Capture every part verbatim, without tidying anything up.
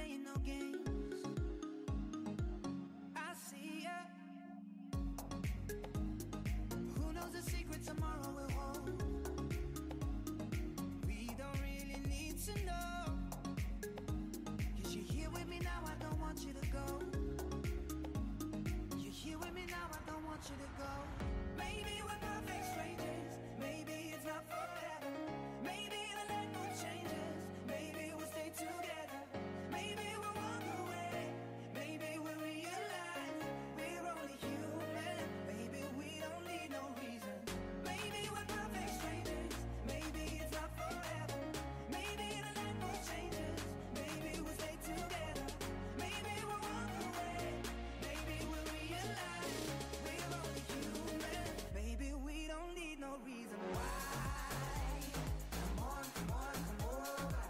playing no games. I see ya. Who knows the secret tomorrow will hold? We don't really need to know. Cause you're here with me now, I don't want you to go. You're here with me now, I don't want you to go. Maybe we're perfect strangers. Maybe it's not forever. Maybe the night will change us. Maybe we'll stay together. Maybe we'll walk away. Maybe we'll realize we're only human. Maybe we don't need no reason. Maybe we're perfect strangers. Maybe it's not forever. Maybe the night will change us. Maybe we'll stay together. Maybe we'll walk away. Maybe we'll realize we're only human. Maybe we don't need no reason why. Come on, come on, come over.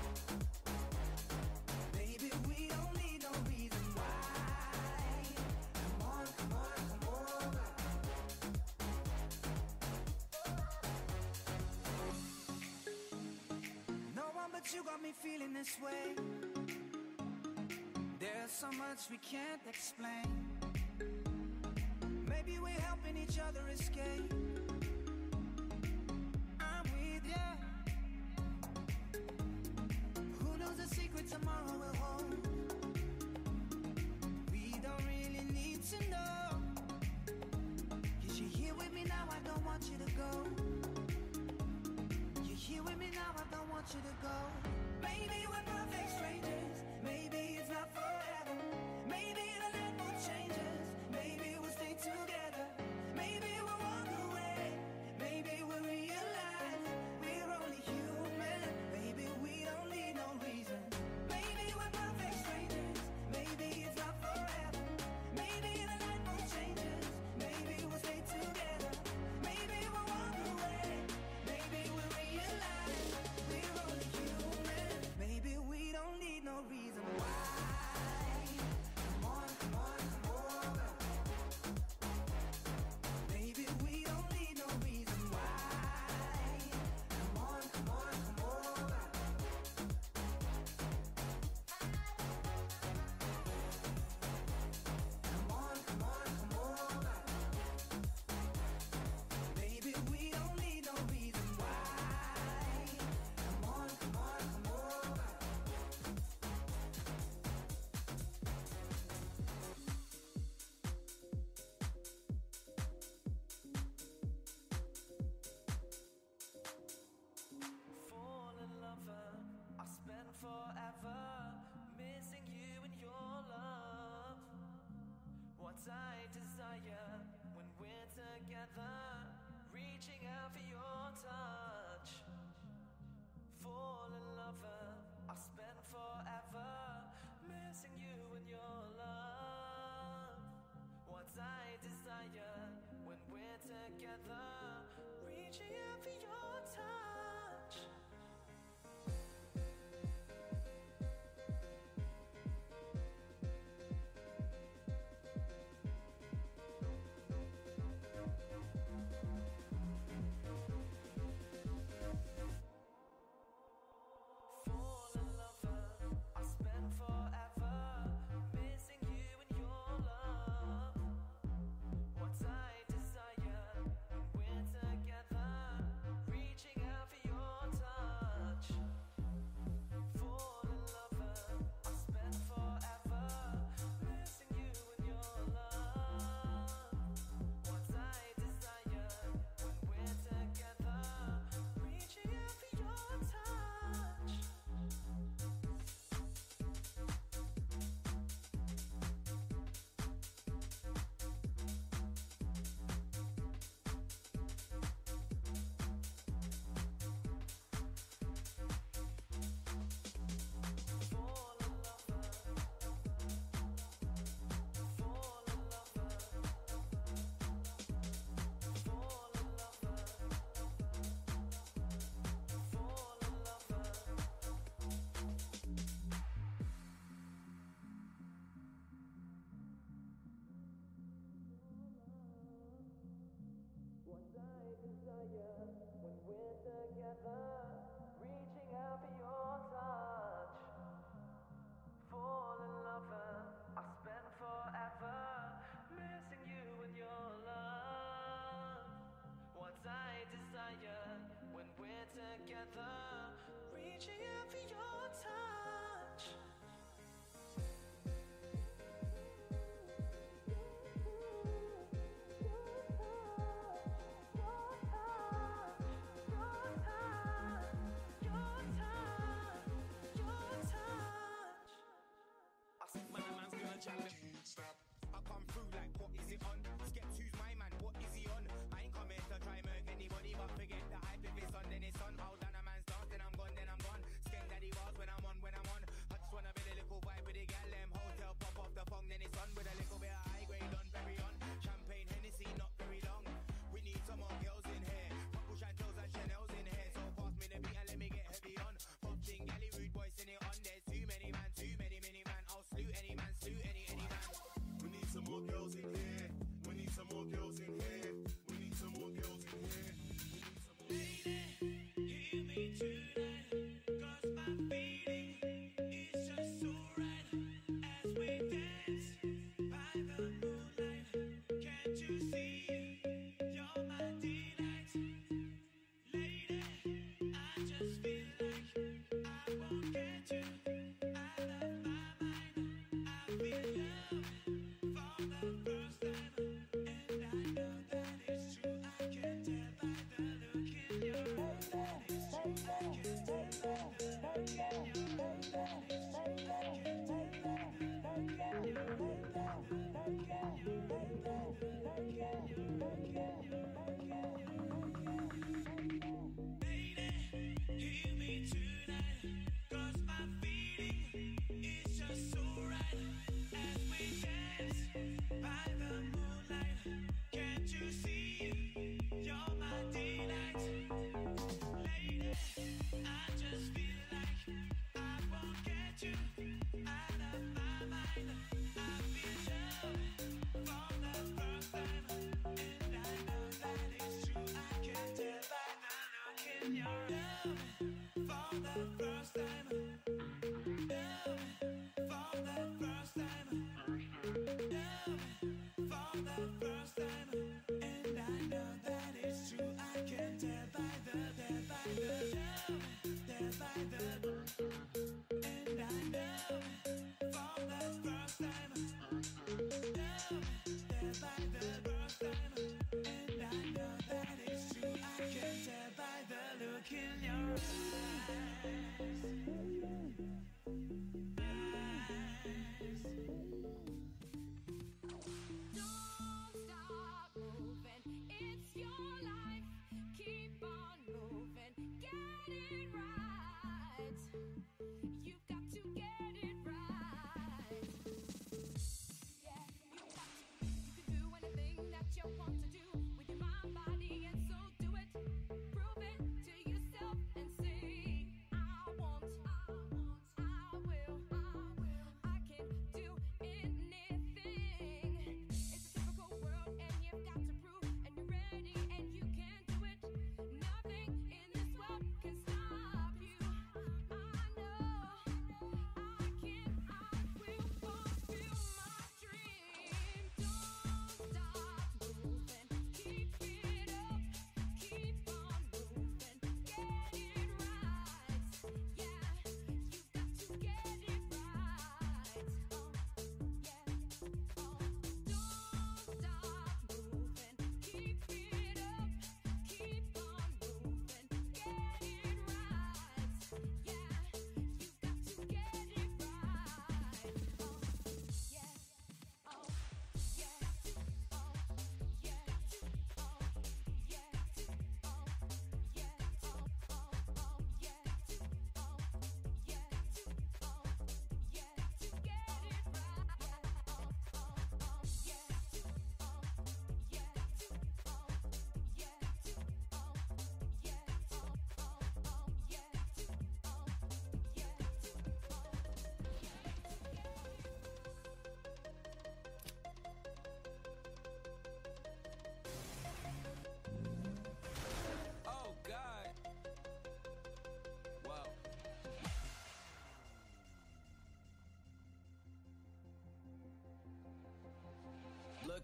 Baby, we don't need no reason why. Come on, come on, come over. No one but you got me feeling this way. There's so much we can't explain. Maybe we're helping each other escape. I'm with ya. Who knows the secret tomorrow will hold? We don't really need to know. Cause you're here with me now, I don't want you to go. You're here with me now, I don't want you to go. Maybe we're perfect strangers. Maybe it's not forever. Maybe the night will change us. Maybe we'll stay together. Maybe we'll walk away. Maybe we'll realize we're only human. Maybe we don't need no reason. Maybe we're perfect strangers. Maybe it's not forever. Maybe the night will change us. Maybe we'll stay together. Maybe we'll walk away. Maybe we'll realize we're only human. Maybe we don't need no reason why. Come on, come on, come over. Maybe we don't need no reason why. Come on, come on, come over. Come on, come on, come over. Maybe we don't need no reason why. Come on, come on, come over. Fall in lover, I spend forever missing you and your love. What I desire when we're together, reaching out for your touch. Fall in lover, I spend forever missing you and your love. What I desire when we're together, reaching out for your touch. Fall in lover, I spend forever missing you and your love. What I desire when we're together, reaching out for your touch. Fall in lover, I spend forever missing you and your love. What I desire when we're together, reaching out for your touch. Fall in lover, fall in lover, fall in lover, fall in lover. What I desire when we're together, reaching out for your touch. together, reaching out for your touch. I see man, a man's gonna jam them. I come through like, what is it on? Skep's who's my man, what is he on? I ain't come here to try murk anybody, but forget the hype. If it's on, then it's on. Hold down a man's dance, then I'm gone, then I'm gone. Skep daddy bars when I'm on, when I'm on. I just wanna build a little vibe with the gal, them hotel pop off the phone, then it's on. With a little bit of high grade on, very on. Champagne, Hennessy, not very long. We need some more girls in here. Couple Chantels and Chanel's in here. So pass me the beat and let me get heavy on. Popping galley, rude boys in it on. There's too many man, too many, many man. I'll slew any man, slew any, any man. We need some more girls in here. We need some more girls in here. We need some more girls in here. Lady, hear me tonight, 'cause my feeling is just so right. As we dance by the moonlight, can't you see you're my delight? Lady, I just feel like I won't get you out of my mind. I feel love for the first time, and I know that it's true. I can tell by the look in your eyes that it's true. I can tell by the look in your eyes that it's true. I can tell by the look in your eyes, by the look in your eyes, by the look in your eyes. Lady, hear me tonight, 'cause my feeling is just so right. As we dance by the moonlight, can't you see you're my delight? Lady, I just feel like I won't get you out of my mind. I feel love for the first time, and I know that it's true. I can tell by the look in your love for the first time. Love for the first time. Love for the first time, and I know that it's true. I can tell by the, tell by the love, tell by the, and I know for the first time. Love, tell by the first time, and I know that it's true. I can tell by the look in your eyes.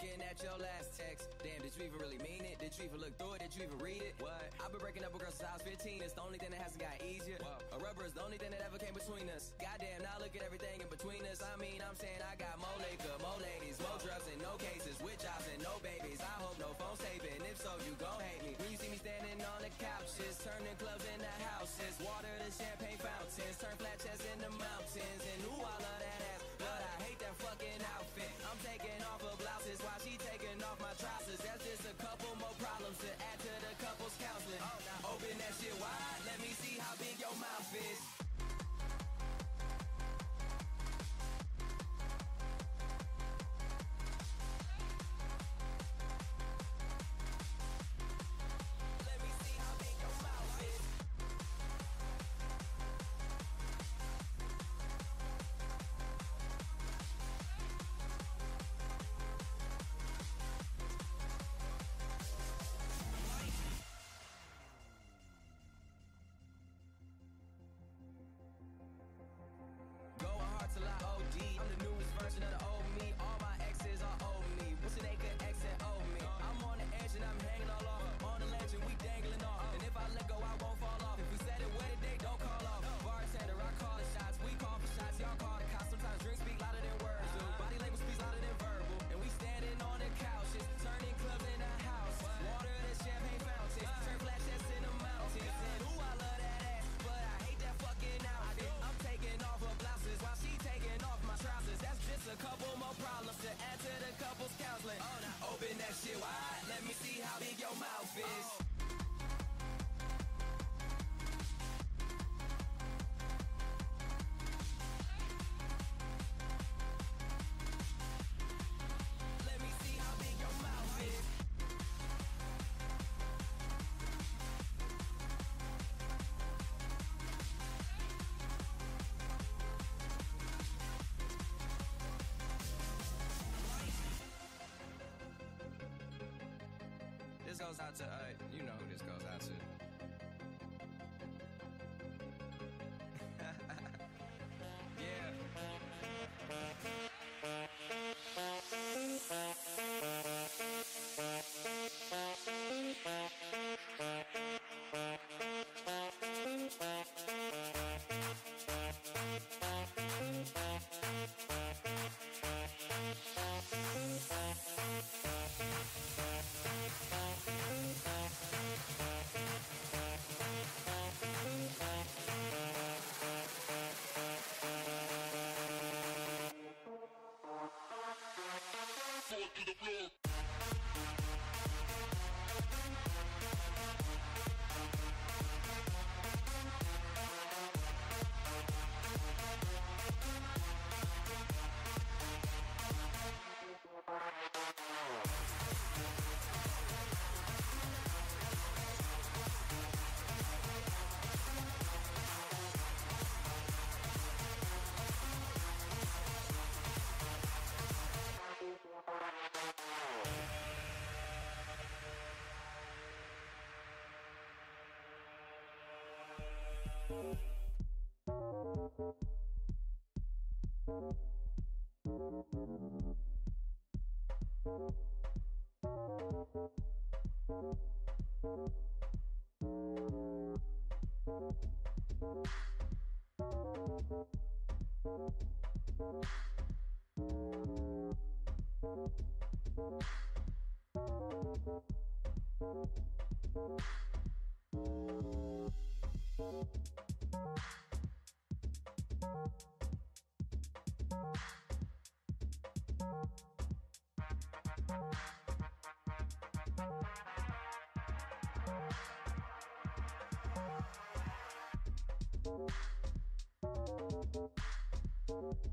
looking at your last text. Damn, did you even really mean it? Did you even look through it? Did you even read it? What? I've been breaking up with girls since I was fifteen. It's the only thing that hasn't got easier. Whoa. A rubber is the only thing that ever came between us. Goddamn, now look at everything in between us. I mean, I'm saying I got more liquor, more ladies, more drugs and no cases, with jobs and no babies. I hope no phone's taping. If so, you gon' hate me. When you see me standing on the couches, turning clubs into houses, water to champagne fountains, turn flat chests into mountains. And ooh, I love that ass, but I hate that fucking outfit. I'm taking off her blouses while she taking off my trousers. That's just a couple more problems to add to the couple's counseling. Oh, now open that shit wide, let me see how big your mouth is. Till I O D. I'm the newest version of the old me. All my exes are old me. What's an acre X and O me? I'm on the edge and I'm hanging all off. On the ledge and we dangling off. And if I let go, I won't fall off. If we said it where today, don't call off. Bartender, I call the shots. We call for shots, y'all call the cops. Sometimes drinks speak louder than words do. Body language speaks louder than verbal. And we standing on the couches, turning clubs into houses. Water to champagne fountains, turn flat chests into mountains. And ooh, I love that ass, but I hate that fucking outfit. I'm taking off her blouses while she taking off my trousers. That's just a couple more problems to add to the couple's counseling. Oh, now open that shit wide, let me see how big your mouth is. Oh. Let me see how big your mouth is. This goes out to, uh, you know who this goes out to. Yeah. Thank you.